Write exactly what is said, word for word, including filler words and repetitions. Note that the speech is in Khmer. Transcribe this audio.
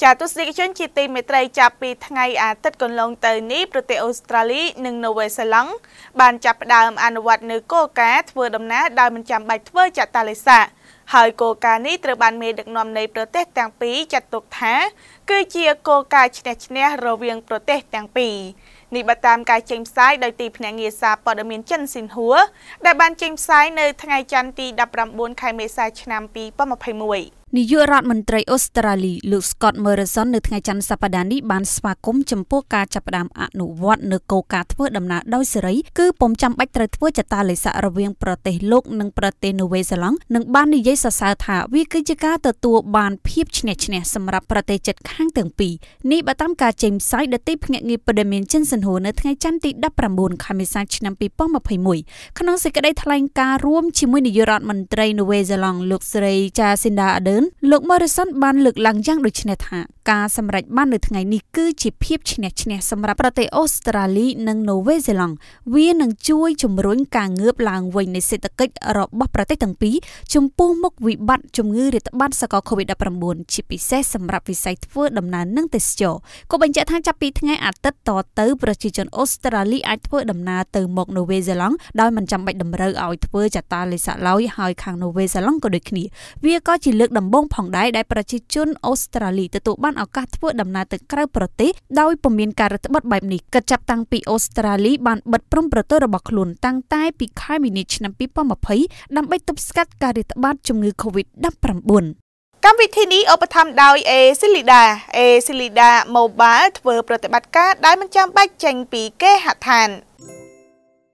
ចាទស្សនិកជនជាទីមេត្រីចាប់ពីថ្ងៃអាទិត្យកន្លងទៅនេះប្រទេសអូស្ត្រាលីនិងនូវែលសេឡង់បានចាប់ផ្ដើមអនុវត្តនូវគោលការណ៍ធ្វើដំណើរដោយមិនចាំបាច់ធ្វើចតាឡេសាហើយគោលការណ៍នេះត្រូវបានមេដឹកនាំនៃប្រទេសទាំងពីរចាត់ទុកថាគឺជាគោលការណ៍ឈ្នះឈ្នះរវាងប្រទេសទាំងពីរនេះបើតាមការចេញផ្សាយដោយទីភ្នាក់ងារសារព័ត៌មានចិនស៊ីនហួរដែលបានចេញផ្សាយនៅថ្ងៃច័ន្ទទីដប់ប្រាំបួនខែមេសាឆ្នាំពីរពាន់ម្ភៃមួយនាយករដ្ឋមន្ត្រីអូស្ត្រាលីលោក Scott Morrison នៅថ្ងៃច័ន្ទសប្តាហ៍នេះបានស្វាគមន៍ចំពោះការចាប់ផ្ដើមអនុវត្តនូវគោលការណ៍ធ្វើដំណើរដោយសេរីគឺពុំចាំបាច់ត្រូវធ្វើចតាឡេសារវាងប្រទេសលោកនិងប្រទេសនូវែលសេឡង់និងបាននិយាយសរសើរថាវាគឺជាការទទួលបានភាពឈ្នះឈ្នះសម្រាប់ប្រទេសជិតខាងទាំងពីរនេះបើតាមការចេញផ្សាយដោយទីភ្នាក់ងារព័ត៌មានចិនសិនហួរនៅថ្ងៃច័ន្ទទីដប់ប្រាំបួនខែមេសាឆ្នាំពីរពាន់ម្ភៃមួយក្នុងសេចក្តីថ្លែងការណ៍រួមជាមួយនាយករដ្ឋមន្ត្រីនូវែលសេឡង់លោកស្រី Jacinda Ardern លោក Morrisonបានលើកឡើងយ៉ាងដូចនេះថាការសម្រេចបាននៅថ្ងៃនេះគឺជាភាពឈ្នះឈ្នះសម្រាប់ប្រទេសអូស្ត្រាលីនិងនូវែលសេឡង់វានឹងជួយជំរុញការងើបឡើងវិញនៃសេដ្ឋកិច្ចរបស់ប្រទេសទាំងពីរចំពោះមុខវិបត្តិជំងឺរាតត្បាតសកល COVID ដប់ប្រាំបួន ជាពិសេសសម្រាប់វិស័យធ្វើដំណើរនិងទេសចរណ៍ក៏បញ្ជាក់ថាចាប់ពីថ្ងៃអាទិត្យតទៅប្រជាជនអូស្ត្រាលីអាចធ្វើដំណើរទៅមកនូវែលសេឡង់ដោយមិនចាំបាច់តម្រូវឲ្យធ្វើចតាឡេសាឡើយហើយខាងនូវែលសេឡង់ក៏ដូចគ្នាវាក៏ជាលើកដំបូងផងដែរដែលប្រជាជនអូស្ត្រាលីទទួលបានឱកាសធ្វើដំណើរទៅក្រៅប្រទេសដោយពុំមានការរឹតបន្តឹងបែបនេះគិតចាប់តាំងពីអូស្ត្រាលីបានបិទព្រំប្រទល់របស់ខ្លួនតាំងតែពីខែមីនាឆ្នាំពីរពាន់ម្ភៃដើម្បីទប់ស្កាត់ការរាតត្បាតជំងឺ COVID ដប់ប្រាំបួនកម្មវិធីនេះឧបត្ថម្ភដោយ Acilida Acilida Mobile ធ្វើប្រតិបត្តិការដែលមិនចាំបាច់ចេញពីគេហដ្ឋាន